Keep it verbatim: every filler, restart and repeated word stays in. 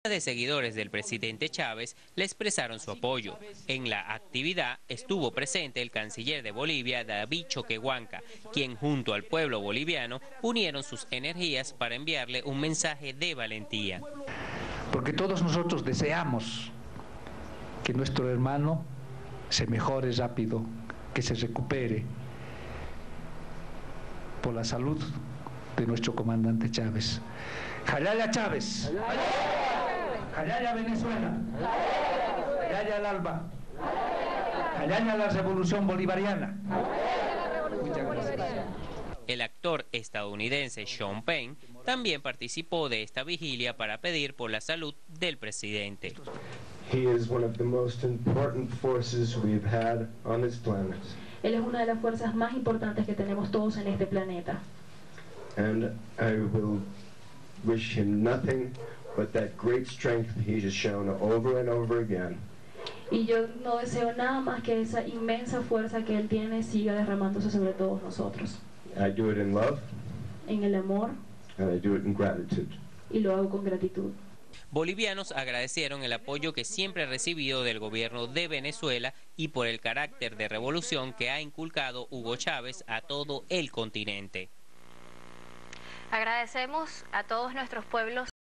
de seguidores del presidente Chávez le expresaron su apoyo. En la actividad estuvo presente el canciller de Bolivia, David Choquehuanca, quien junto al pueblo boliviano unieron sus energías para enviarle un mensaje de valentía. Porque todos nosotros deseamos que nuestro hermano se mejore rápido, que se recupere por la salud de nuestro comandante Chávez. ¡Jalaya Chávez! ¡Jalaya Venezuela! ¡Jalaya el Alba! ¡Jalaya la Revolución Bolivariana! Muchas gracias. El actor estadounidense Sean Penn también participó de esta vigilia para pedir por la salud del presidente. He is one of the most important forces we've had on this planet. Él es una de las fuerzas más importantes que tenemos todos en este planeta. And I will wish him nothing but that great strength he has shown over and over again. Y yo no deseo nada más que esa inmensa fuerza que él tiene siga derramándose sobre todos nosotros. I do it in love. En el amor. And I do it in gratitude. Y lo hago con gratitud. Bolivianos agradecieron el apoyo que siempre ha recibido del gobierno de Venezuela y por el carácter de revolución que ha inculcado Hugo Chávez a todo el continente. Agradecemos a todos nuestros pueblos